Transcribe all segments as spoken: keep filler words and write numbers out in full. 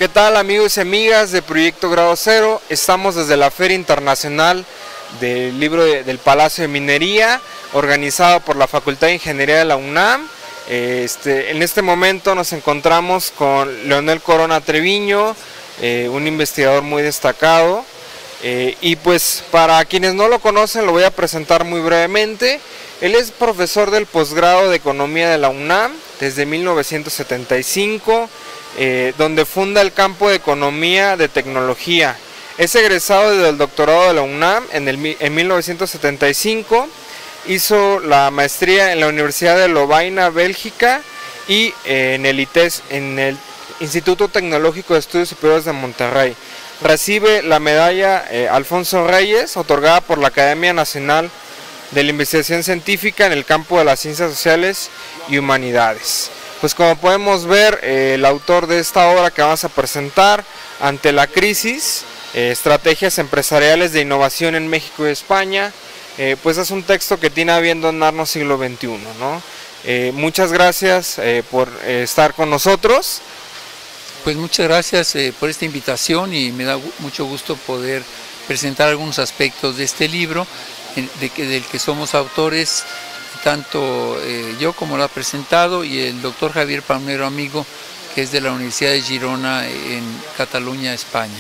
¿Qué tal, amigos y amigas de Proyecto Grado Cero? Estamos desde la Feria Internacional del Libro de, del Palacio de Minería, organizado por la Facultad de Ingeniería de la UNAM. Este, en este momento nos encontramos con Leonel Corona Treviño, eh, un investigador muy destacado. Eh, y pues para quienes no lo conocen lo voy a presentar muy brevemente. Él es profesor del posgrado de Economía de la UNAM desde mil novecientos setenta y cinco, eh, donde funda el campo de Economía de Tecnología. Es egresado del doctorado de la UNAM en, el, en mil novecientos setenta y cinco, hizo la maestría en la Universidad de Lovaina, Bélgica, y eh, en el I T E S, en el Instituto Tecnológico de Estudios Superiores de Monterrey. Recibe la medalla eh, Alfonso Reyes, otorgada por la Academia Nacional de la Investigación Científica en el campo de las Ciencias Sociales y Humanidades. Pues como podemos ver, eh, el autor de esta obra que vamos a presentar, Ante la crisis, eh, estrategias empresariales de innovación en México y España, eh, pues es un texto que tiene a bien donarnos siglo veintiuno, ¿no? Eh, muchas gracias eh, por eh, estar con nosotros. Pues muchas gracias eh, por esta invitación, y me da mucho gusto poder presentar algunos aspectos de este libro, de que, del que somos autores, tanto eh, yo como lo ha presentado, y el doctor Javier Palmero Amigo, que es de la Universidad de Girona en Cataluña, España.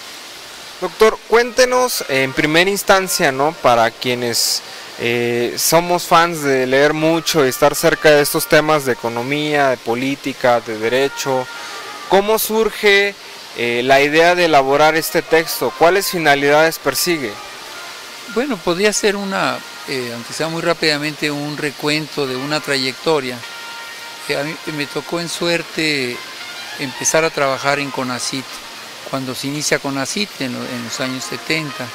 Doctor, cuéntenos en primera instancia, ¿no?, para quienes eh, somos fans de leer mucho y estar cerca de estos temas de economía, de política, de derecho, ¿cómo surge eh, la idea de elaborar este texto? ¿Cuáles finalidades persigue? Bueno, podría ser una, eh, aunque sea muy rápidamente, un recuento de una trayectoria. Que a mí me tocó en suerte empezar a trabajar en CONACYT, cuando se inicia CONACYT en, lo, en los años setenta.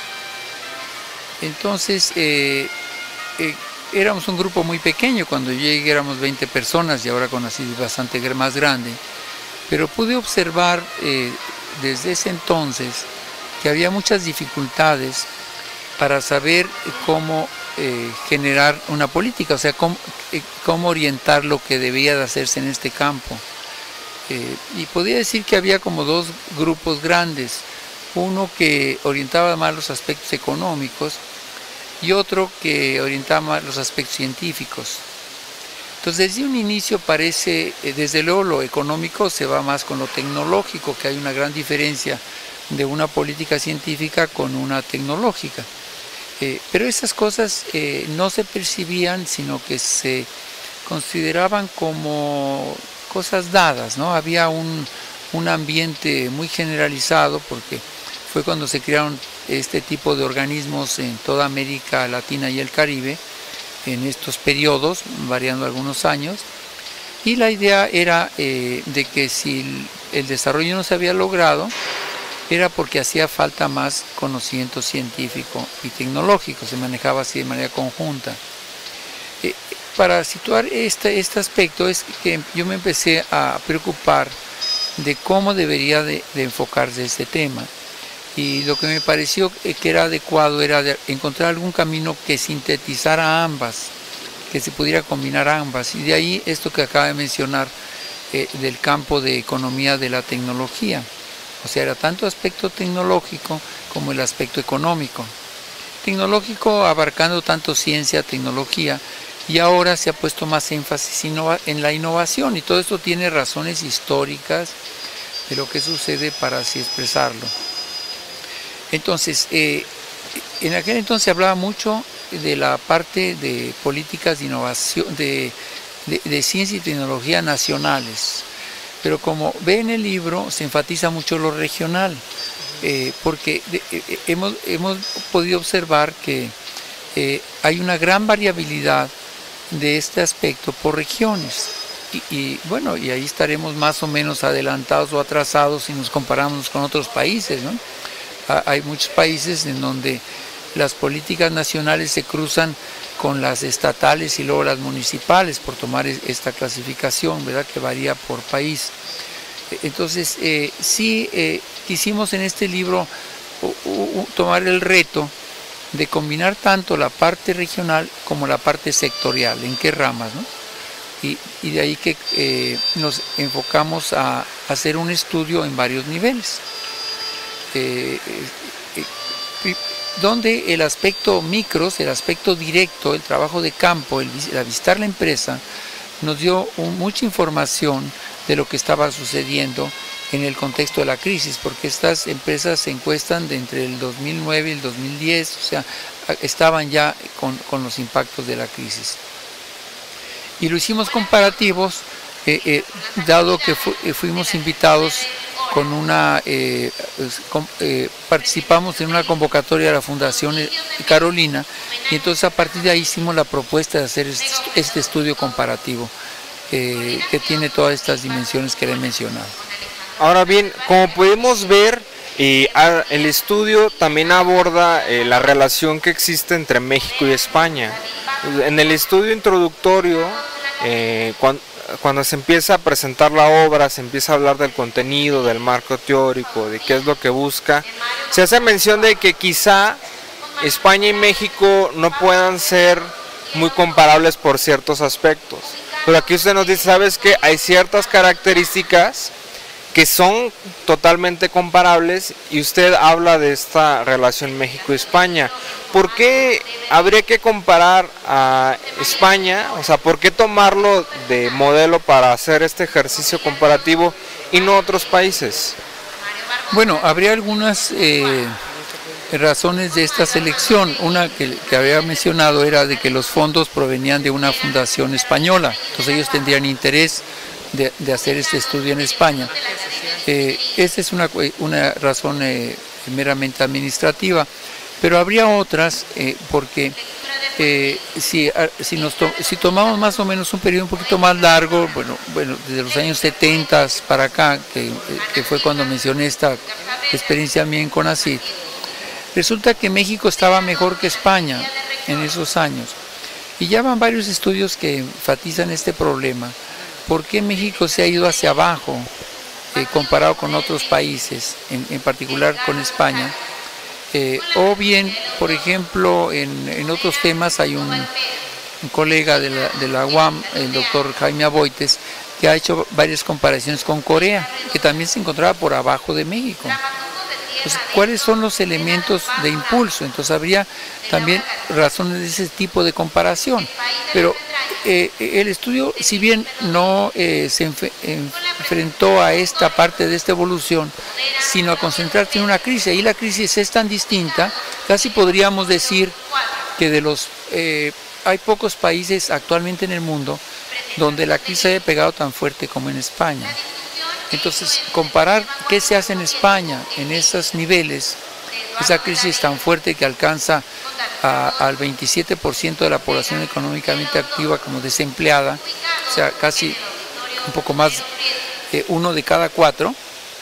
Entonces, eh, eh, éramos un grupo muy pequeño. Cuando yo llegué éramos veinte personas, y ahora CONACYT es bastante más grande. Pero pude observar eh, desde ese entonces que había muchas dificultades para saber cómo eh, generar una política, o sea, cómo, eh, cómo orientar lo que debía de hacerse en este campo. Eh, y podría decir que había como dos grupos grandes, uno que orientaba más los aspectos económicos y otro que orientaba más los aspectos científicos. Entonces, desde un inicio parece, eh, desde luego lo económico se va más con lo tecnológico, que hay una gran diferencia de una política científica con una tecnológica. Eh, pero esas cosas eh, no se percibían, sino que se consideraban como cosas dadas, ¿no? Había un, un ambiente muy generalizado, porque fue cuando se crearon este tipo de organismos en toda América Latina y el Caribe, en estos periodos, variando algunos años, y la idea era eh, de que si el desarrollo no se había logrado, era porque hacía falta más conocimiento científico y tecnológico, se manejaba así de manera conjunta. Eh, para situar este, este aspecto es que yo me empecé a preocupar de cómo debería de, de enfocarse este tema, y lo que me pareció que era adecuado era de encontrar algún camino que sintetizara ambas, que se pudiera combinar ambas, y de ahí esto que acaba de mencionar eh, del campo de economía de la tecnología. O sea, era tanto aspecto tecnológico como el aspecto económico. Tecnológico abarcando tanto ciencia, tecnología, y ahora se ha puesto más énfasis en la innovación, y todo esto tiene razones históricas de lo que sucede para así expresarlo. Entonces, eh, en aquel entonces se hablaba mucho de la parte de políticas de innovación, de, de, de ciencia y tecnología nacionales. Pero como ve en el libro, se enfatiza mucho lo regional, eh, porque de, eh, hemos, hemos podido observar que eh, hay una gran variabilidad de este aspecto por regiones. Y, y bueno, y ahí estaremos más o menos adelantados o atrasados si nos comparamos con otros países, ¿no? Hay muchos países en donde las políticas nacionales se cruzan con las estatales y luego las municipales, por tomar esta clasificación, ¿verdad?, que varía por país. Entonces, eh, sí eh, quisimos en este libro uh, uh, tomar el reto de combinar tanto la parte regional como la parte sectorial. ¿En qué ramas, no? y, y de ahí que eh, nos enfocamos a hacer un estudio en varios niveles, eh, eh, eh, donde el aspecto micros, el aspecto directo, el trabajo de campo, el, el visitar la empresa, nos dio un, mucha información de lo que estaba sucediendo en el contexto de la crisis, porque estas empresas se encuestan de entre el dos mil nueve y el dos mil diez, o sea, estaban ya con, con los impactos de la crisis. Y lo hicimos comparativos, eh, eh, dado que fu eh, fuimos invitados con una, eh, con, eh, participamos en una convocatoria de la Fundación Carolina, y entonces a partir de ahí hicimos la propuesta de hacer este, este estudio comparativo, eh, que tiene todas estas dimensiones que le he mencionado. Ahora bien, como podemos ver, eh, el estudio también aborda eh, la relación que existe entre México y España. En el estudio introductorio, eh, cuando, cuando se empieza a presentar la obra, se empieza a hablar del contenido, del marco teórico, de qué es lo que busca, se hace mención de que quizá España y México no puedan ser muy comparables por ciertos aspectos. Pero aquí usted nos dice, ¿sabes qué? Hay ciertas características que son totalmente comparables, y usted habla de esta relación México-España. ¿Por qué habría que comparar a España? O sea, ¿por qué tomarlo de modelo para hacer este ejercicio comparativo y no otros países? Bueno, habría algunas eh, razones de esta selección. Una que, que había mencionado era de que los fondos provenían de una fundación española, entonces ellos tendrían interés De, de hacer este estudio en España. Eh, esta es una, una razón eh, meramente administrativa, pero habría otras, eh, porque eh, si, si, nos to si tomamos más o menos un periodo un poquito más largo, bueno, bueno desde los años setenta para acá, que, que fue cuando mencioné esta experiencia mía en CONACYT, resulta que México estaba mejor que España en esos años, y ya van varios estudios que enfatizan este problema. ¿Por qué México se ha ido hacia abajo eh, comparado con otros países, en, en particular con España? Eh, o bien, por ejemplo, en, en otros temas hay un, un colega de la, de la U A M, el doctor Jaime Aboites, que ha hecho varias comparaciones con Corea, que también se encontraba por abajo de México. Entonces, ¿cuáles son los elementos de impulso? Entonces habría también razones de ese tipo de comparación. Pero eh, el estudio, si bien no eh, se enf enfrentó a esta parte de esta evolución, sino a concentrarse en una crisis, y la crisis es tan distinta, casi podríamos decir que de los eh, hay pocos países actualmente en el mundo donde la crisis haya pegado tan fuerte como en España. Entonces, comparar qué se hace en España en esos niveles, esa crisis tan fuerte que alcanza a, al veintisiete por ciento de la población económicamente activa como desempleada, o sea, casi un poco más de uno de cada cuatro,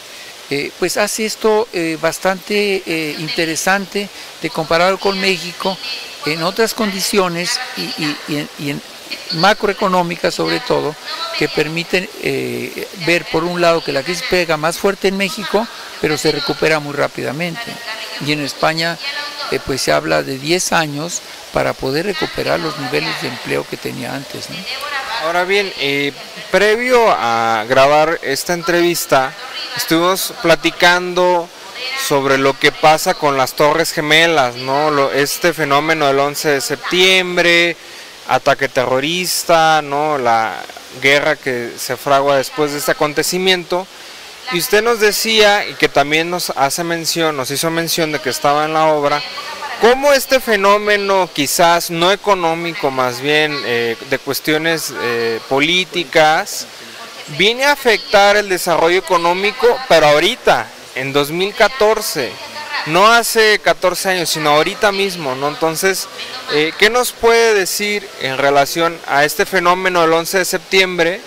eh, pues hace esto eh, bastante eh, interesante de compararlo con México en otras condiciones y, y, y, en, y en macroeconómicas sobre todo, que permiten eh, ver por un lado que la crisis pega más fuerte en México, pero se recupera muy rápidamente. Y en España eh, pues se habla de diez años para poder recuperar los niveles de empleo que tenía antes, ¿no? Ahora bien, eh, previo a grabar esta entrevista, estuvimos platicando sobre lo que pasa con las Torres Gemelas, ¿no? Lo, este fenómeno del once de septiembre, ataque terrorista, ¿no? La guerra que se fragua después de este acontecimiento. Y usted nos decía, y que también nos hace mención, nos hizo mención de que estaba en la obra, cómo este fenómeno quizás no económico, más bien eh, de cuestiones eh, políticas, viene a afectar el desarrollo económico, pero ahorita, en dos mil catorce, no hace catorce años, sino ahorita mismo, ¿no? Entonces, eh, ¿qué nos puede decir en relación a este fenómeno del once de septiembre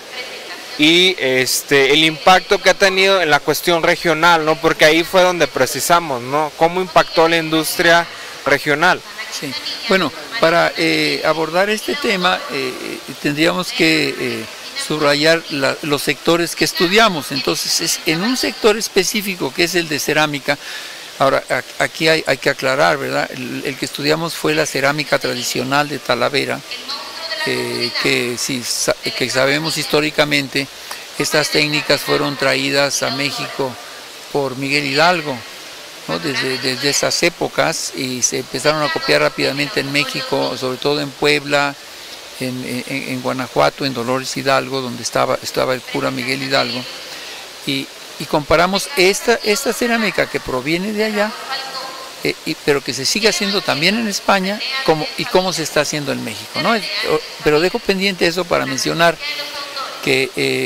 y este el impacto que ha tenido en la cuestión regional, ¿no? Porque ahí fue donde precisamos, ¿no? ¿Cómo impactó la industria regional? Sí. Bueno, para eh, abordar este tema eh, tendríamos que eh, subrayar la, los sectores que estudiamos. Entonces, es en un sector específico que es el de cerámica. Ahora, aquí hay, hay que aclarar, ¿verdad? El, el que estudiamos fue la cerámica tradicional de Talavera, eh, que, si, que sabemos históricamente, estas técnicas fueron traídas a México por Miguel Hidalgo, ¿no? desde, desde esas épocas, y se empezaron a copiar rápidamente en México, sobre todo en Puebla, en, en, en Guanajuato, en Dolores Hidalgo, donde estaba, estaba el cura Miguel Hidalgo, y, y comparamos esta, esta cerámica que proviene de allá, Eh, y, pero que se sigue haciendo también en España, como, y cómo se está haciendo en México, ¿no? Pero dejo pendiente eso para mencionar que eh,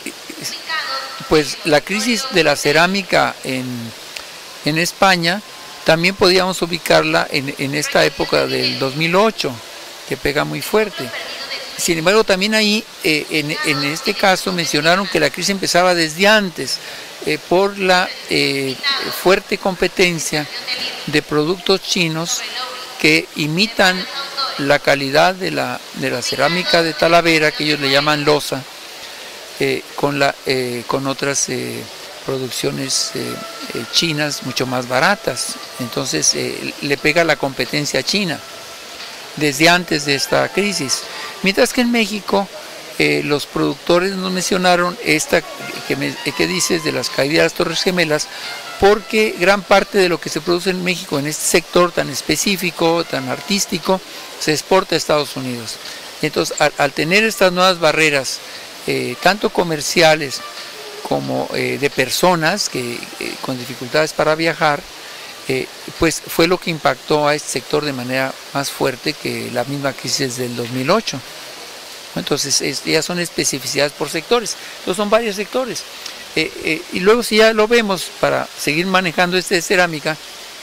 pues la crisis de la cerámica en, en España también podíamos ubicarla en, en esta época del dos mil ocho, que pega muy fuerte. Sin embargo, también ahí, eh, en, en este caso, mencionaron que la crisis empezaba desde antes, eh, por la eh, fuerte competencia de productos chinos que imitan la calidad de la, de la cerámica de Talavera, que ellos le llaman loza, eh, con, la, eh, con otras eh, producciones eh, eh, chinas mucho más baratas. Entonces eh, le pega la competencia china desde antes de esta crisis. Mientras que en México eh, los productores nos mencionaron esta que, me, que dices de las caídas de las Torres Gemelas, porque gran parte de lo que se produce en México en este sector tan específico, tan artístico, se exporta a Estados Unidos. Entonces, al, al tener estas nuevas barreras, eh, tanto comerciales como eh, de personas que eh, con dificultades para viajar, eh, pues fue lo que impactó a este sector de manera más fuerte que la misma crisis del dos mil ocho. Entonces, es, ya son especificidades por sectores. Entonces, son varios sectores. Eh, eh, y luego, si ya lo vemos, para seguir manejando este de cerámica,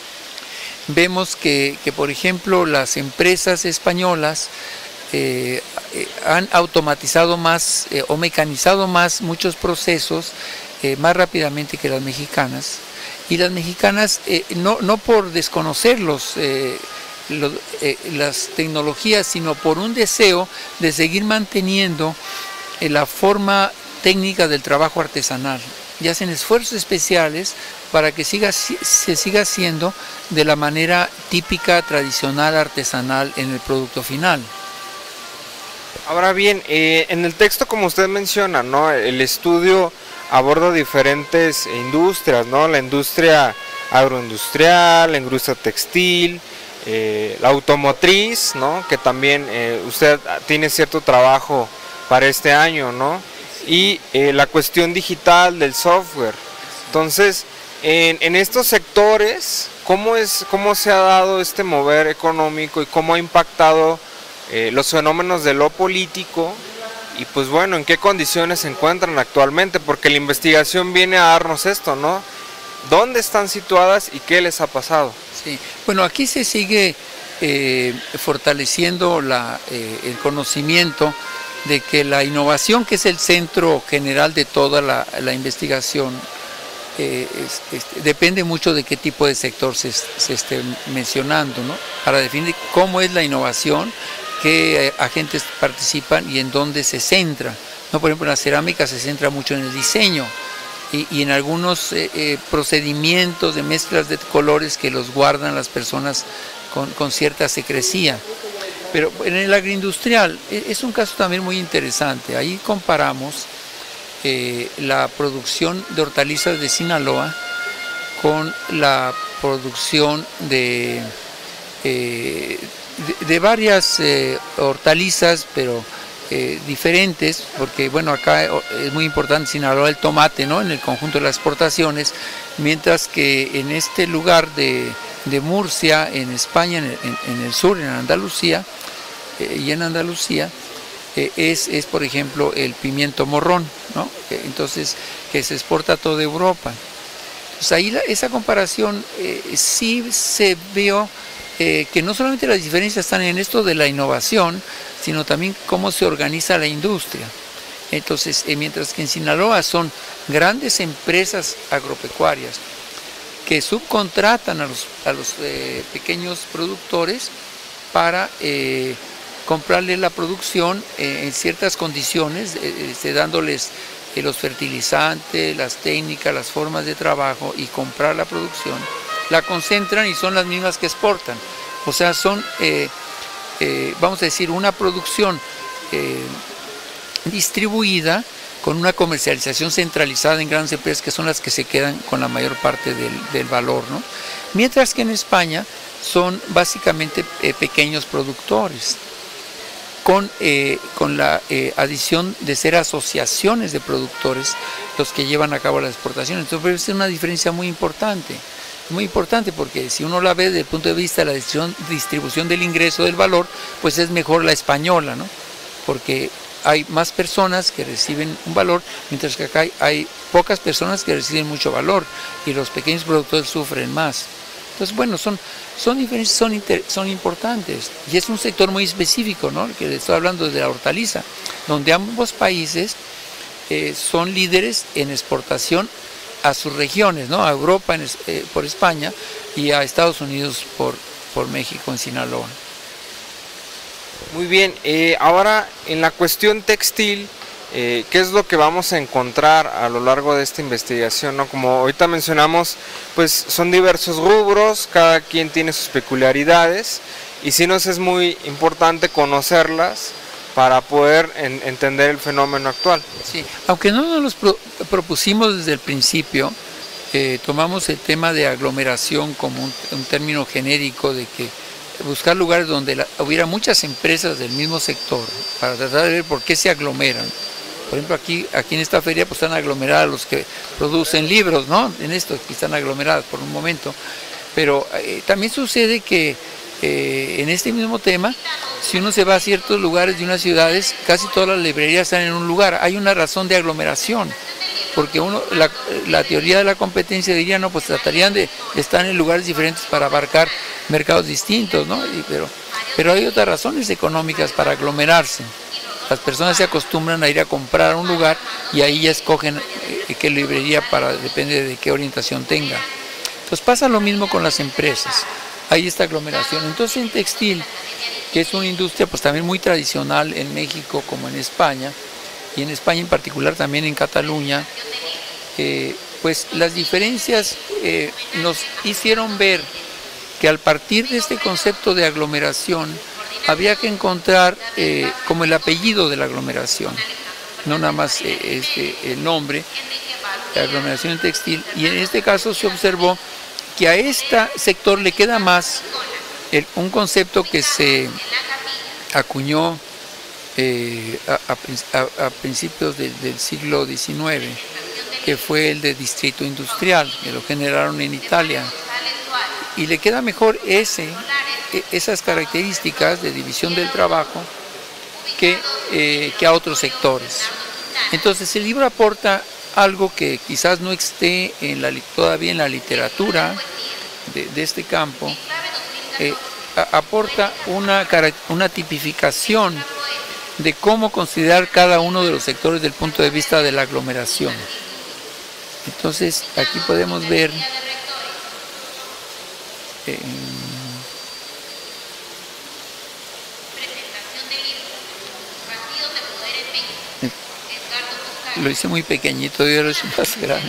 vemos que, que, por ejemplo, las empresas españolas eh, eh, han automatizado más eh, o mecanizado más muchos procesos eh, más rápidamente que las mexicanas. Y las mexicanas, eh, no, no por desconocerlos, eh, Lo, eh, las tecnologías, sino por un deseo de seguir manteniendo eh, la forma técnica del trabajo artesanal, y hacen esfuerzos especiales para que siga, se siga haciendo de la manera típica, tradicional, artesanal en el producto final. Ahora bien, eh, en el texto, como usted menciona, ¿no?, el estudio aborda diferentes industrias, ¿no?, la industria agroindustrial, la industria textil, Eh, la automotriz, ¿no?, que también eh, usted tiene cierto trabajo para este año, ¿no?, y eh, la cuestión digital del software. Entonces, en, en estos sectores, ¿cómo, es, ¿cómo se ha dado este mover económico y cómo ha impactado eh, los fenómenos de lo político? Y pues bueno, ¿en qué condiciones se encuentran actualmente? Porque la investigación viene a darnos esto, ¿no? ¿Dónde están situadas y qué les ha pasado? Sí. Bueno, aquí se sigue eh, fortaleciendo la, eh, el conocimiento de que la innovación, que es el centro general de toda la, la investigación, eh, es, es, depende mucho de qué tipo de sector se, se esté mencionando, ¿no?, para definir cómo es la innovación, qué eh, agentes participan y en dónde se centra, ¿no? Por ejemplo, en la cerámica se centra mucho en el diseño, Y, y en algunos eh, eh, procedimientos de mezclas de colores que los guardan las personas con, con cierta secrecía. Pero en el agroindustrial es un caso también muy interesante. Ahí comparamos eh, la producción de hortalizas de Sinaloa con la producción de, eh, de, de varias eh, hortalizas, pero Eh, diferentes, porque bueno, acá es muy importante Sinaloa el tomate, ¿no?, en el conjunto de las exportaciones, mientras que en este lugar de, de Murcia, en España, en, en, en el sur, en Andalucía, eh, y en Andalucía, eh, es, es por ejemplo el pimiento morrón, ¿no?, eh, entonces que se exporta a toda Europa. Pues ahí la, esa comparación eh, sí se vio eh, que no solamente las diferencias están en esto de la innovación, sino también cómo se organiza la industria. Entonces, eh, mientras que en Sinaloa son grandes empresas agropecuarias que subcontratan a los, a los eh, pequeños productores para eh, comprarles la producción eh, en ciertas condiciones, eh, eh, dándoles eh, los fertilizantes, las técnicas, las formas de trabajo, y comprar la producción, la concentran y son las mismas que exportan. O sea, son... Eh, Eh, vamos a decir, una producción eh, distribuida con una comercialización centralizada en grandes empresas que son las que se quedan con la mayor parte del, del valor, ¿no? Mientras que en España son básicamente eh, pequeños productores, con, eh, con la eh, adición de ser asociaciones de productores los que llevan a cabo la exportación. Entonces es una diferencia muy importante, muy importante porque si uno la ve desde el punto de vista de la distribución, distribución del ingreso del valor, pues es mejor la española, ¿no? Porque hay más personas que reciben un valor, mientras que acá hay, hay pocas personas que reciben mucho valor y los pequeños productores sufren más. Entonces, bueno, son, son diferencias, son, inter, son importantes y es un sector muy específico, ¿no? Que le estoy hablando de la hortaliza, donde ambos países eh, son líderes en exportación a sus regiones, ¿no? A Europa en, eh, por España y a Estados Unidos por, por México en Sinaloa. Muy bien, eh, ahora en la cuestión textil, eh, ¿qué es lo que vamos a encontrar a lo largo de esta investigación, ¿no? Como ahorita mencionamos, pues son diversos rubros, cada quien tiene sus peculiaridades y sí nos es muy importante conocerlas para poder en, entender el fenómeno actual. Sí, aunque no nos los pro, propusimos desde el principio, eh, tomamos el tema de aglomeración como un, un término genérico de que buscar lugares donde la, hubiera muchas empresas del mismo sector para tratar de ver por qué se aglomeran. Por ejemplo, aquí, aquí en esta feria pues están aglomeradas los que producen libros, ¿no? En esto que están aglomeradas por un momento. Pero eh, también sucede que eh, en este mismo tema, si uno se va a ciertos lugares de unas ciudades, casi todas las librerías están en un lugar. Hay una razón de aglomeración. Porque uno, la, la teoría de la competencia diría, no, pues tratarían de, de estar en lugares diferentes para abarcar mercados distintos, ¿no? Y, pero, pero hay otras razones económicas para aglomerarse. Las personas se acostumbran a ir a comprar a un lugar y ahí ya escogen eh, qué librería para, depende de qué orientación tenga. Pues pasa lo mismo con las empresas, hay esta aglomeración. Entonces en textil, que es una industria pues también muy tradicional en México como en España, y en España en particular también en Cataluña, eh, pues las diferencias eh, nos hicieron ver que al partir de este concepto de aglomeración había que encontrar eh, como el apellido de la aglomeración, no nada más eh, este, el nombre, la aglomeración textil, y en este caso se observó que a este sector le queda más el, un concepto que se acuñó Eh, a, a, a principios de, del siglo diecinueve, que fue el de distrito industrial, que lo generaron en Italia, y le queda mejor ese, esas características de división del trabajo que, eh, que a otros sectores. Entonces el libro aporta algo que quizás no esté en la, todavía en la literatura de, de este campo, eh, a, aporta una, una tipificación de cómo considerar cada uno de los sectores del punto de vista de la aglomeración. Entonces aquí podemos ver eh, lo hice muy pequeñito y ahora es más grande.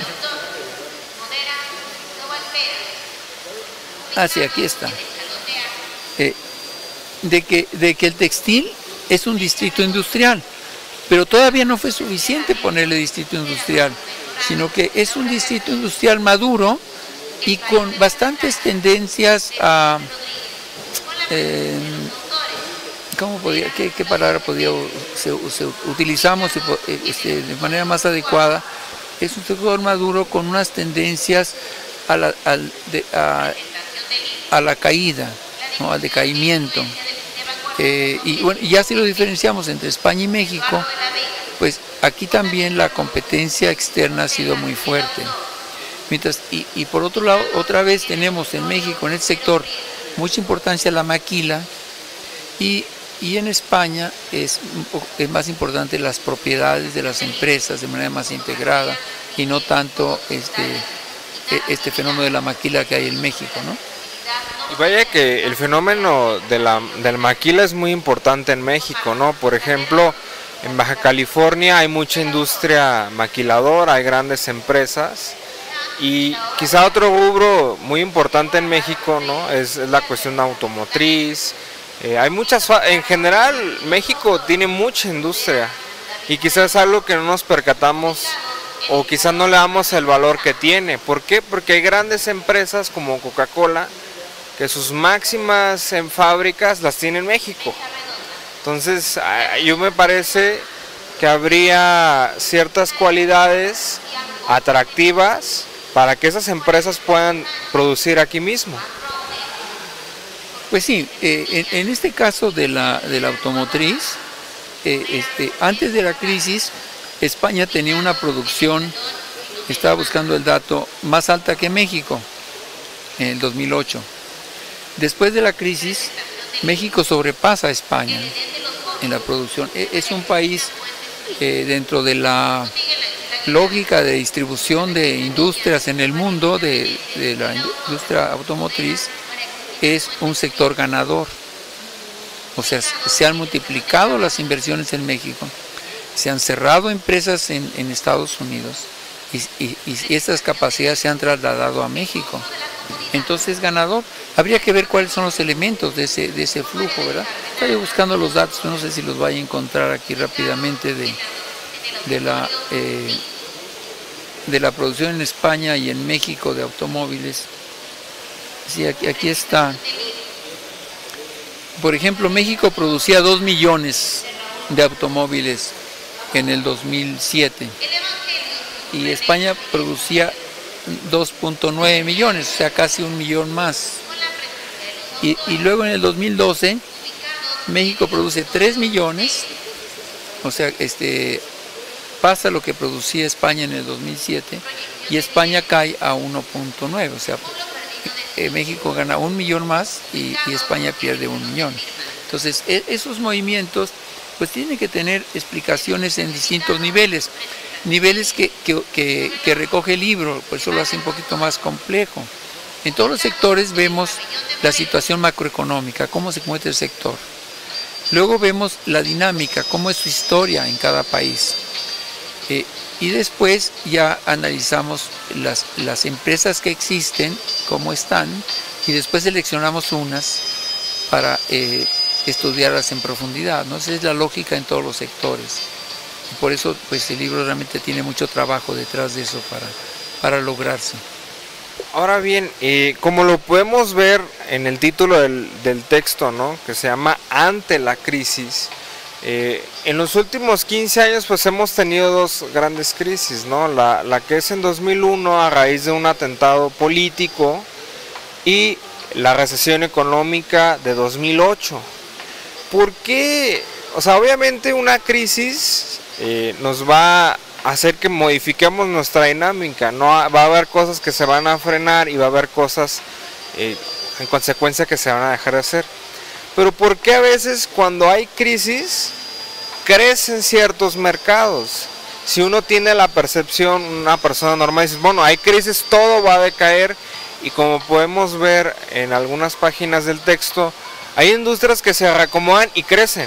Ah, sí, aquí está. Eh, de que, de que el textil es un distrito industrial, pero todavía no fue suficiente ponerle distrito industrial, sino que es un distrito industrial maduro y con bastantes tendencias a, eh, ¿cómo podría, qué, qué palabra podría, se, se, utilizamos este, de manera más adecuada? Es un sector maduro con unas tendencias a la, al, de, a, a la caída, ¿no? Al decaimiento. Eh, y, bueno, y ya si lo diferenciamos entre España y México, pues aquí también la competencia externa ha sido muy fuerte. Mientras, y, y por otro lado, otra vez tenemos en México, en este sector, mucha importancia la maquila, y, y en España es, es más importante las propiedades de las empresas de manera más integrada, y no tanto este, este fenómeno de la maquila que hay en México, ¿no? Y vaya que el fenómeno de la, de la maquila es muy importante en México, ¿no? Por ejemplo, en Baja California hay mucha industria maquiladora, hay grandes empresas, y quizá otro rubro muy importante en México, ¿no? Es, es la cuestión automotriz, Eh, hay muchas, en general México tiene mucha industria y quizás es algo que no nos percatamos o quizás no le damos el valor que tiene. ¿Por qué? Porque hay grandes empresas como Coca-Cola que sus máximas en fábricas las tiene en México. Entonces, yo me parece que habría ciertas cualidades atractivas para que esas empresas puedan producir aquí mismo. Pues sí, eh, en, en este caso de la, de la automotriz, eh, este, antes de la crisis, España tenía una producción, estaba buscando el dato, más alta que México en el dos mil ocho. Después de la crisis, México sobrepasa a España en la producción. Es un país eh, dentro de la lógica de distribución de industrias en el mundo, de, de la industria automotriz, es un sector ganador. O sea, se han multiplicado las inversiones en México, se han cerrado empresas en, en Estados Unidos y, y, y estas capacidades se han trasladado a México. Entonces, ganador. Habría que ver cuáles son los elementos de ese, de ese flujo, ¿verdad? Estoy buscando los datos, no sé si los vaya a encontrar aquí rápidamente de, de, la, eh, de la producción en España y en México de automóviles. Sí, aquí, aquí está. Por ejemplo, México producía dos millones de automóviles en el dos mil siete y España producía dos punto nueve millones, o sea, casi un millón más. Y, y luego en el dos mil doce, México produce tres millones, o sea, este, pasa lo que producía España en el dos mil siete, y España cae a uno punto nueve, o sea, eh, México gana un millón más y, y España pierde un millón. Entonces, e, esos movimientos, pues tienen que tener explicaciones en distintos niveles, niveles que, que, que, que recoge el libro, pues eso lo hace un poquito más complejo. En todos los sectores vemos la situación macroeconómica, cómo se mueve el sector. Luego vemos la dinámica, cómo es su historia en cada país. Eh, y después ya analizamos las, las empresas que existen, cómo están, y después seleccionamos unas para eh, estudiarlas en profundidad, ¿no? Esa es la lógica en todos los sectores. Y por eso pues, el libro realmente tiene mucho trabajo detrás de eso para, para lograrse. Ahora bien, eh, como lo podemos ver en el título del, del texto, ¿no?, que se llama Ante la crisis, eh, en los últimos quince años pues hemos tenido dos grandes crisis, ¿no? La, la que es en dos mil uno a raíz de un atentado político y la recesión económica de dos mil ocho. ¿Por qué? O sea, obviamente una crisis eh, nos va hacer que modifiquemos nuestra dinámica, no va a haber cosas que se van a frenar y va a haber cosas eh, en consecuencia que se van a dejar de hacer. Pero ¿por qué a veces cuando hay crisis crecen ciertos mercados? Si uno tiene la percepción, una persona normal dice, bueno, hay crisis, todo va a decaer, y como podemos ver en algunas páginas del texto, hay industrias que se reacomodan y crecen.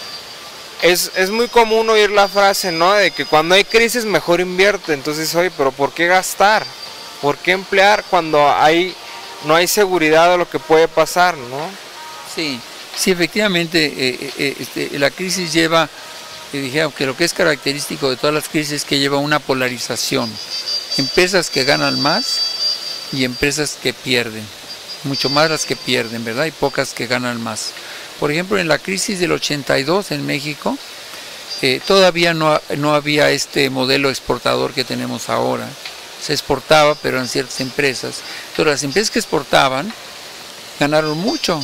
Es, es muy común oír la frase, ¿no?, de que cuando hay crisis mejor invierte. Entonces, oye, pero ¿por qué gastar? ¿Por qué emplear cuando hay, no hay seguridad de lo que puede pasar, ¿no? Sí, sí, efectivamente, eh, eh, este, la crisis lleva, eh, dije, que lo que es característico de todas las crisis es que lleva una polarización. Empresas que ganan más y empresas que pierden. Mucho más las que pierden, ¿verdad? Y pocas que ganan más. Por ejemplo, en la crisis del ochenta y dos en México, eh, todavía no, no había este modelo exportador que tenemos ahora. Se exportaba, pero en ciertas empresas. Entonces, las empresas que exportaban ganaron mucho,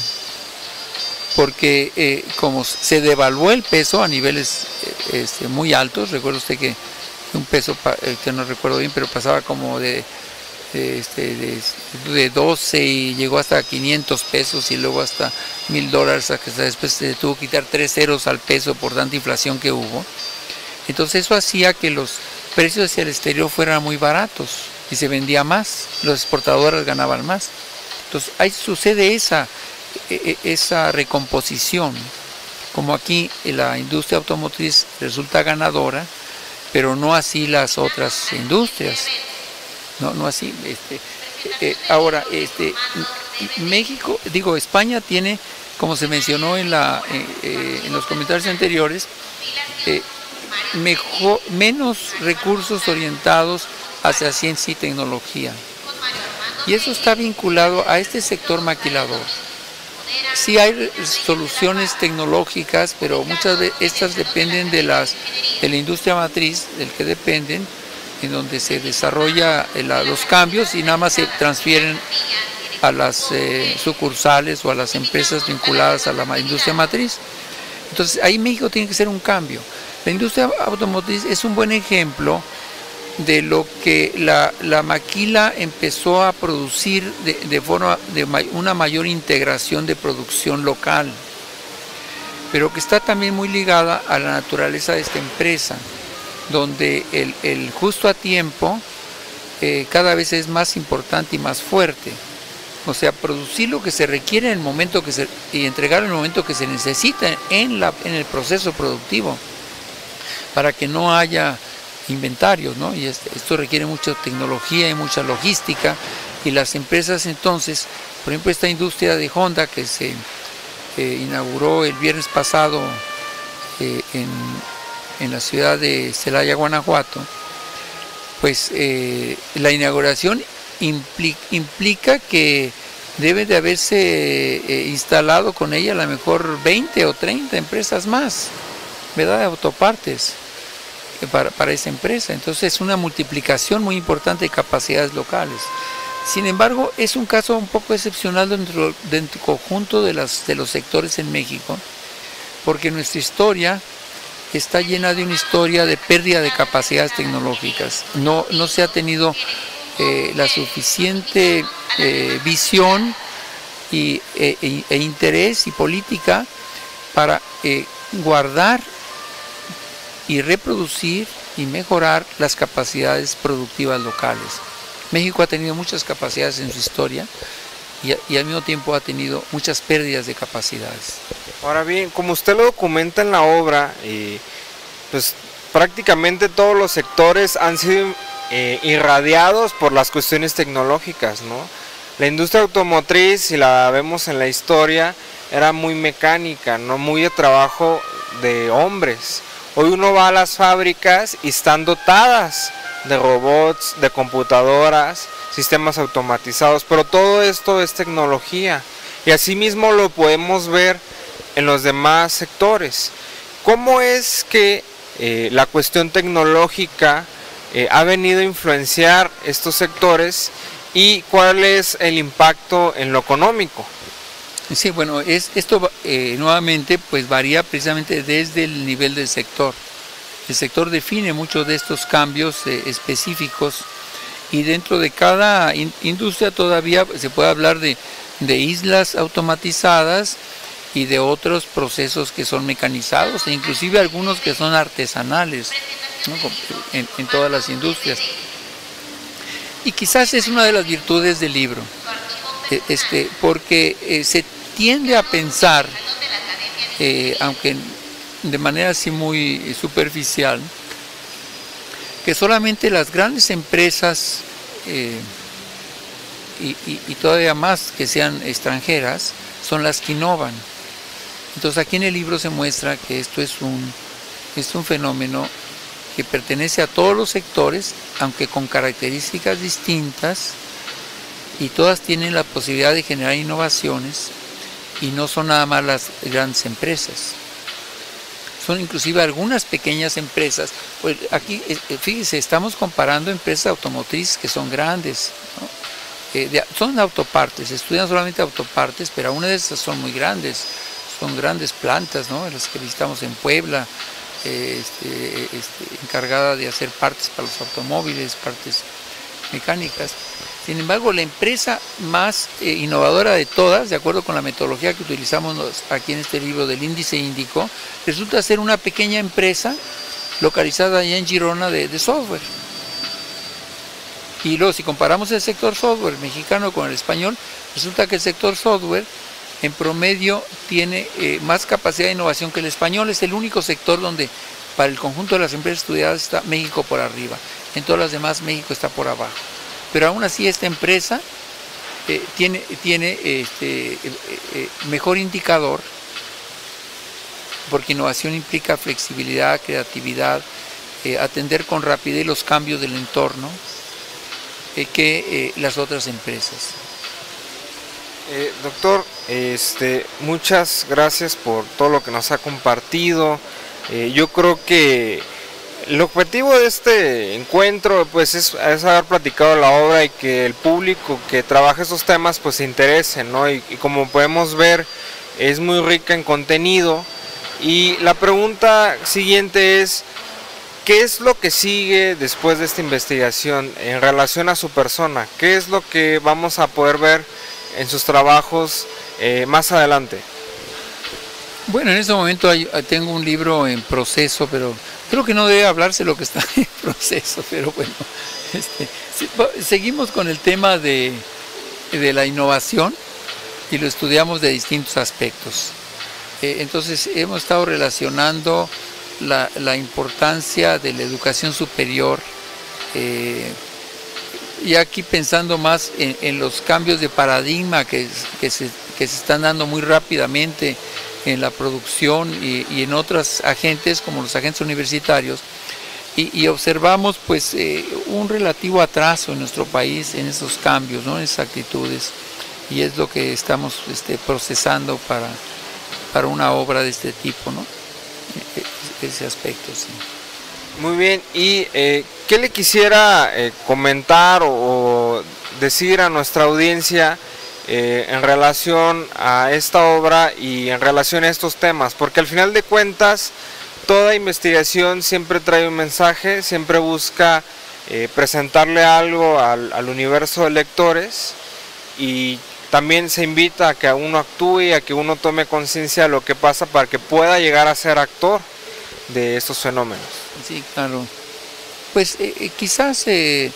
porque eh, como se devaluó el peso a niveles eh, este, muy altos. Recuerda usted que un peso, eh, que no recuerdo bien, pero pasaba como de... Este, de, de doce y llegó hasta quinientos pesos y luego hasta mil dólares, hasta después se tuvo que quitar tres ceros al peso por tanta inflación que hubo. Entonces eso hacía que los precios hacia el exterior fueran muy baratos y se vendía más, los exportadores ganaban más. Entonces ahí sucede esa, esa recomposición, como aquí la industria automotriz resulta ganadora, pero no así las otras industrias. No, no así. Este, eh, ahora, este, México, digo, España tiene como se mencionó en, la, eh, eh, en los comentarios anteriores, eh, mejor, menos recursos orientados hacia ciencia y tecnología. Y eso está vinculado a este sector maquilador. Sí hay soluciones tecnológicas, pero muchas de estas dependen de, las, de la industria matriz, del que dependen, en donde se desarrolla los cambios y nada más se transfieren a las eh, sucursales o a las empresas vinculadas a la industria matriz. Entonces ahí México tiene que hacer un cambio. La industria automotriz es un buen ejemplo de lo que la, la maquila empezó a producir de, de forma de una mayor integración de producción local, pero que está también muy ligada a la naturaleza de esta empresa, donde el, el justo a tiempo eh, cada vez es más importante y más fuerte. O sea, producir lo que se requiere en el momento que se, y entregar en el momento que se necesita en, la, en el proceso productivo, para que no haya inventarios, ¿no? Y esto requiere mucha tecnología y mucha logística, y las empresas entonces, por ejemplo, esta industria de Honda que se eh, inauguró el viernes pasado eh, en, en la ciudad de Celaya, Guanajuato, pues eh, la inauguración implica, implica que debe de haberse eh, instalado con ella a lo mejor veinte o treinta empresas más, ¿verdad?, de autopartes para, para esa empresa. Entonces es una multiplicación muy importante de capacidades locales. Sin embargo, es un caso un poco excepcional dentro del conjunto de, las, de los sectores en México, porque nuestra historia está llena de una historia de pérdida de capacidades tecnológicas. No, no se ha tenido eh, la suficiente eh, visión y, e, e interés y política para eh, guardar y reproducir y mejorar las capacidades productivas locales. México ha tenido muchas capacidades en su historia y, y al mismo tiempo ha tenido muchas pérdidas de capacidades. Ahora bien, como usted lo documenta en la obra, eh, pues prácticamente todos los sectores han sido eh, irradiados por las cuestiones tecnológicas, ¿no? La industria automotriz, si la vemos en la historia, era muy mecánica, no muy de trabajo de hombres. Hoy uno va a las fábricas y están dotadas de robots, de computadoras, sistemas automatizados, pero todo esto es tecnología y asimismo lo podemos ver en los demás sectores. ¿Cómo es que eh, la cuestión tecnológica eh, ha venido a influenciar estos sectores y cuál es el impacto en lo económico? Sí, bueno, es, esto eh, nuevamente pues varía precisamente desde el nivel del sector. El sector define muchos de estos cambios eh, específicos y dentro de cada in, industria todavía se puede hablar de, de islas automatizadas y de otros procesos que son mecanizados e inclusive algunos que son artesanales, ¿no?, en, en todas las industrias. Y quizás es una de las virtudes del libro, este, porque eh, se tiende a pensar, eh, aunque de manera así muy superficial, que solamente las grandes empresas eh, y, y, y todavía más que sean extranjeras son las que innovan. Entonces aquí en el libro se muestra que esto es un, es un fenómeno que pertenece a todos los sectores, aunque con características distintas, y todas tienen la posibilidad de generar innovaciones, y no son nada más las grandes empresas. Son inclusive algunas pequeñas empresas. Pues aquí, fíjese, estamos comparando empresas automotrices que son grandes, ¿no? Eh, de, son autopartes, estudian solamente autopartes, pero aún de esas son muy grandes. Son grandes plantas, ¿no?, las que visitamos en Puebla, eh, este, este, encargada de hacer partes para los automóviles, partes mecánicas. Sin embargo, la empresa más eh, innovadora de todas, de acuerdo con la metodología que utilizamos aquí en este libro del índice índico, resulta ser una pequeña empresa localizada allá en Girona de, de software. Y luego, si comparamos el sector software mexicano con el español, resulta que el sector software en promedio tiene eh, más capacidad de innovación que el español. Es el único sector donde para el conjunto de las empresas estudiadas está México por arriba. En todas las demás México está por abajo. Pero aún así esta empresa eh, tiene, tiene este, eh, eh, mejor indicador, porque innovación implica flexibilidad, creatividad, eh, atender con rapidez los cambios del entorno eh, que eh, las otras empresas. Eh, doctor, este, muchas gracias por todo lo que nos ha compartido. Eh, yo creo que el objetivo de este encuentro pues es, es haber platicado la obra y que el público que trabaja esos temas pues se interese, ¿no? Y, y como podemos ver es muy rica en contenido. Y la pregunta siguiente es, ¿qué es lo que sigue después de esta investigación en relación a su persona? ¿Qué es lo que vamos a poder ver en sus trabajos eh, más adelante? Bueno, en este momento hay, tengo un libro en proceso, pero creo que no debe hablarse lo que está en proceso, pero bueno, este, seguimos con el tema de, de la innovación y lo estudiamos de distintos aspectos. Eh, entonces hemos estado relacionando la, la importancia de la educación superior, eh, y aquí pensando más en, en los cambios de paradigma que, que, se, que se están dando muy rápidamente en la producción y, y en otros agentes como los agentes universitarios, y, y observamos pues eh, un relativo atraso en nuestro país en esos cambios, ¿no? En esas actitudes, y es lo que estamos este, procesando para, para una obra de este tipo, ¿no? Ese aspecto, sí. Muy bien, y eh, ¿qué le quisiera eh, comentar o, o decir a nuestra audiencia eh, en relación a esta obra y en relación a estos temas? Porque al final de cuentas, toda investigación siempre trae un mensaje, siempre busca eh, presentarle algo al, al universo de lectores, y también se invita a que uno actúe, a que uno tome conciencia de lo que pasa para que pueda llegar a ser actor de estos fenómenos. Sí, claro. Pues eh, quizás eh,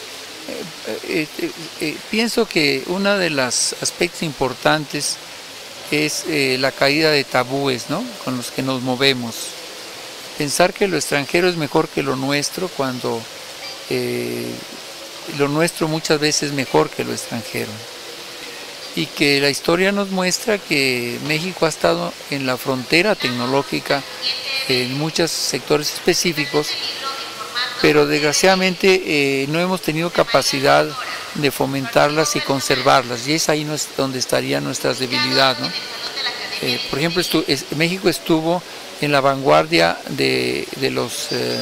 eh, eh, eh, pienso que uno de los aspectos importantes es eh, la caída de tabúes, ¿no? Con los que nos movemos. Pensar que lo extranjero es mejor que lo nuestro, cuando eh, lo nuestro muchas veces es mejor que lo extranjero. Y que la historia nos muestra que México ha estado en la frontera tecnológica en muchos sectores específicos, pero desgraciadamente eh, no hemos tenido capacidad de fomentarlas y conservarlas, y es ahí no es donde estaría nuestra debilidad, ¿no? Eh, por ejemplo, estu es, México estuvo en la vanguardia de, de los eh,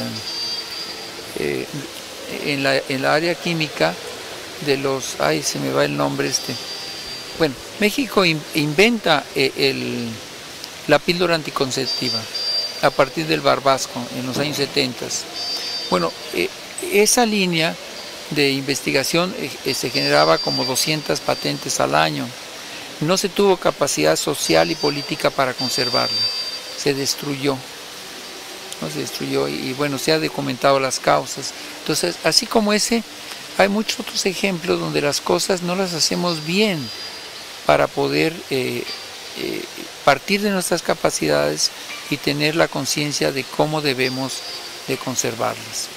eh, en, la, en la área química de los, ay se me va el nombre este, bueno, México in, inventa eh, el, la píldora anticonceptiva a partir del Barbasco en los años setenta. Bueno, eh, esa línea de investigación eh, se generaba como doscientas patentes al año. No se tuvo capacidad social y política para conservarla. Se destruyó. ¿no? Se destruyó y, y bueno, se ha documentado las causas. Entonces, así como ese, hay muchos otros ejemplos donde las cosas no las hacemos bien para poder eh, eh, partir de nuestras capacidades y tener la conciencia de cómo debemos de conservarlas.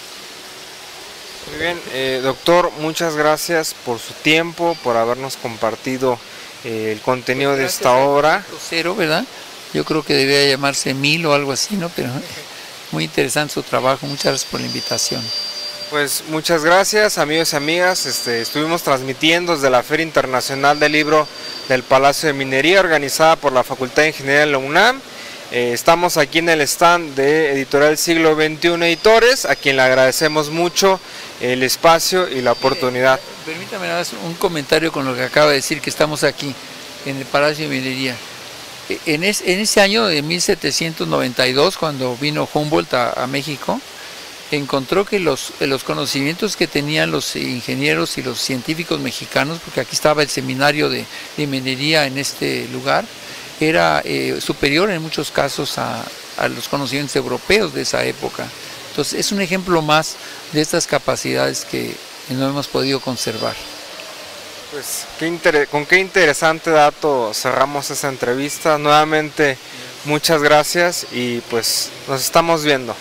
Muy bien, eh, doctor, muchas gracias por su tiempo, por habernos compartido eh, el contenido pues de esta obra. Cero, ¿verdad? Yo creo que debería llamarse Mil o algo así, ¿no? Pero muy interesante su trabajo, muchas gracias por la invitación. Pues muchas gracias, amigos y amigas. Este, estuvimos transmitiendo desde la Feria Internacional del Libro del Palacio de Minería, organizada por la Facultad de Ingeniería de la UNAM. Eh, estamos aquí en el stand de Editorial Siglo veintiuno Editores, a quien le agradecemos mucho el espacio y la oportunidad. Eh, permítame nada más un comentario con lo que acaba de decir, que estamos aquí en el Palacio de Minería. En, es, en ese año de mil setecientos noventa y dos, cuando vino Humboldt a, a México, encontró que los, los conocimientos que tenían los ingenieros y los científicos mexicanos, porque aquí estaba el seminario de, de minería en este lugar, era eh, superior en muchos casos a, a los conocimientos europeos de esa época. Entonces es un ejemplo más de estas capacidades que no hemos podido conservar. Pues qué inter- con qué interesante dato cerramos esta entrevista. Nuevamente muchas gracias y pues nos estamos viendo.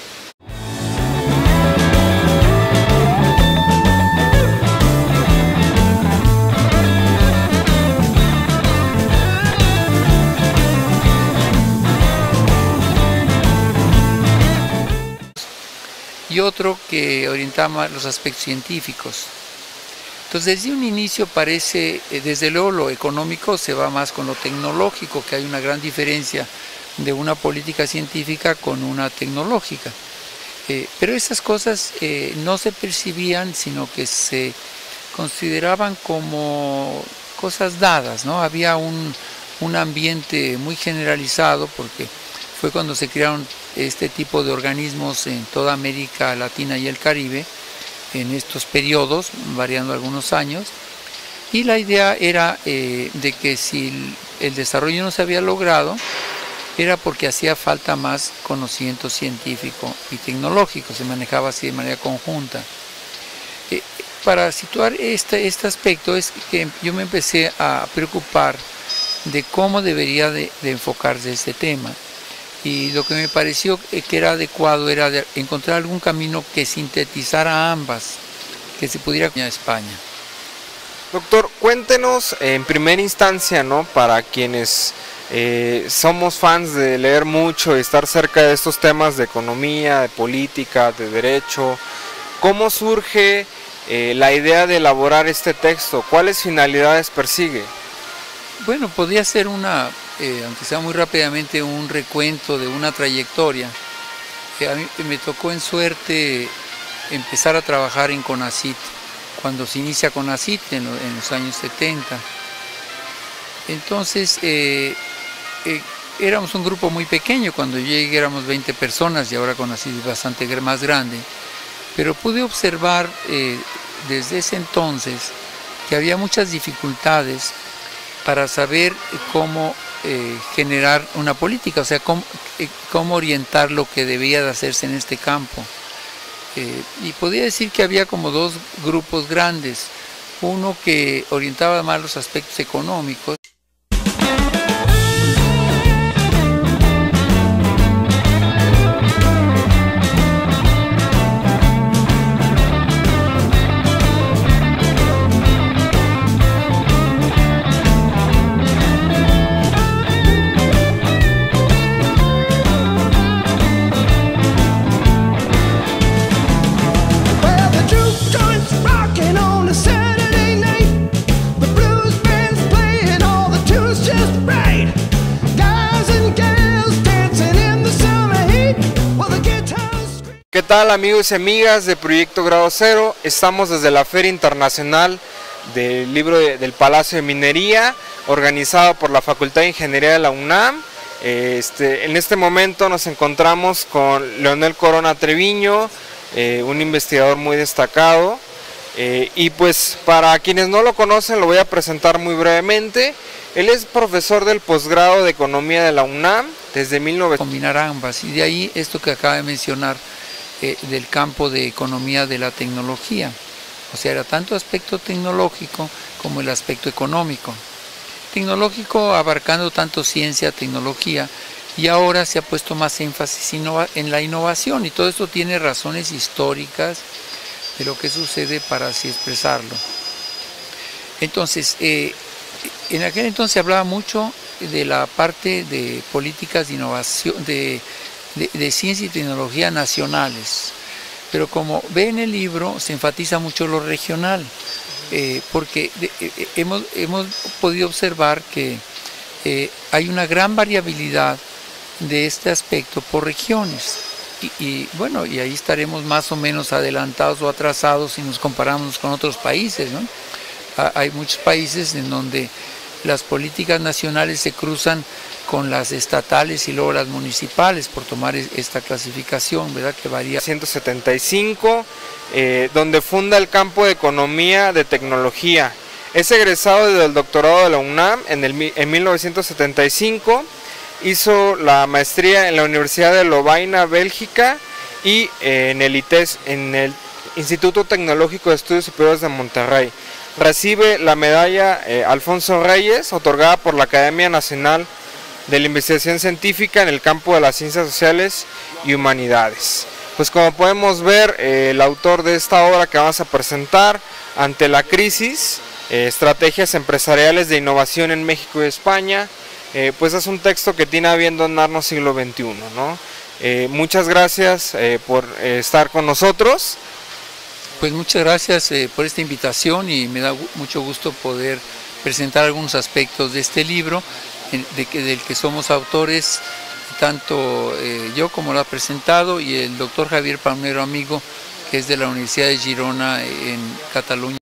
y otro que orientaba los aspectos científicos. Entonces, desde un inicio parece, desde luego lo económico se va más con lo tecnológico, que hay una gran diferencia de una política científica con una tecnológica. Eh, pero esas cosas eh, no se percibían, sino que se consideraban como cosas dadas, ¿no? Había un, un ambiente muy generalizado, porque fue cuando se crearon este tipo de organismos en toda América Latina y el Caribe, en estos periodos, variando algunos años, y la idea era eh, de que si el, el desarrollo no se había logrado, era porque hacía falta más conocimiento científico y tecnológico, se manejaba así de manera conjunta. Eh, para situar este, este aspecto es que yo me empecé a preocupar de cómo debería de, de enfocarse este tema. Y lo que me pareció que era adecuado era de encontrar algún camino que sintetizara ambas, que se pudiera a España. Doctor, cuéntenos en primera instancia, ¿no? Para quienes eh, somos fans de leer mucho y estar cerca de estos temas de economía, de política, de derecho, ¿cómo surge eh, la idea de elaborar este texto? ¿Cuáles finalidades persigue? Bueno, podría ser una, eh, aunque sea muy rápidamente, un recuento de una trayectoria. Eh, a mí me tocó en suerte empezar a trabajar en CONACYT, cuando se inicia CONACYT en, lo, en los años setenta. Entonces, eh, eh, éramos un grupo muy pequeño, cuando yo llegué éramos veinte personas y ahora CONACYT es bastante más grande. Pero pude observar eh, desde ese entonces que había muchas dificultades para saber cómo eh, generar una política, o sea, cómo, eh, cómo orientar lo que debía de hacerse en este campo. Eh, y podría decir que había como dos grupos grandes, uno que orientaba más los aspectos económicos. ¿Qué tal, amigos y amigas de Proyecto Grado Cero? Estamos desde la Feria Internacional del Libro de, del Palacio de Minería, organizado por la Facultad de Ingeniería de la UNAM. Este, en este momento nos encontramos con Leonel Corona Treviño, eh, un investigador muy destacado. Eh, y pues para quienes no lo conocen lo voy a presentar muy brevemente. Él es profesor del posgrado de Economía de la UNAM desde mil novecientos... Combinar ambas, y de ahí esto que acaba de mencionar, Eh, del campo de economía de la tecnología, o sea, era tanto aspecto tecnológico como el aspecto económico. Tecnológico abarcando tanto ciencia, tecnología, y ahora se ha puesto más énfasis en la innovación, y todo esto tiene razones históricas de lo que sucede para así expresarlo. Entonces, eh, en aquel entonces se hablaba mucho de la parte de políticas de innovación, de De, de ciencia y tecnología nacionales, pero como ve en el libro se enfatiza mucho lo regional, eh, porque de, eh, hemos, hemos podido observar que eh, hay una gran variabilidad de este aspecto por regiones, y, y bueno, y ahí estaremos más o menos adelantados o atrasados si nos comparamos con otros países, ¿no? Hay muchos países en donde las políticas nacionales se cruzan con las estatales y luego las municipales, por tomar esta clasificación, ¿verdad?, que varía. mil novecientos setenta y cinco, eh, donde funda el campo de Economía de Tecnología. Es egresado del doctorado de la UNAM en, el, en mil novecientos setenta y cinco, hizo la maestría en la Universidad de Lovaina, Bélgica, y eh, en el I T E S, en el Instituto Tecnológico de Estudios Superiores de Monterrey. Recibe la medalla eh, Alfonso Reyes, otorgada por la Academia Nacional de la Investigación Científica en el campo de las Ciencias Sociales y Humanidades. Pues como podemos ver, eh, el autor de esta obra que vamos a presentar, Ante la crisis, eh, estrategias empresariales de innovación en México y España, eh, pues es un texto que tiene a bien donarnos siglo veintiuno, ¿no? Eh, muchas gracias eh, por eh, estar con nosotros. Pues muchas gracias eh, por esta invitación y me da mucho gusto poder presentar algunos aspectos de este libro, de que, del que somos autores, tanto eh, yo como lo ha presentado y el doctor Javier Palmero Amigo, que es de la Universidad de Girona en Cataluña.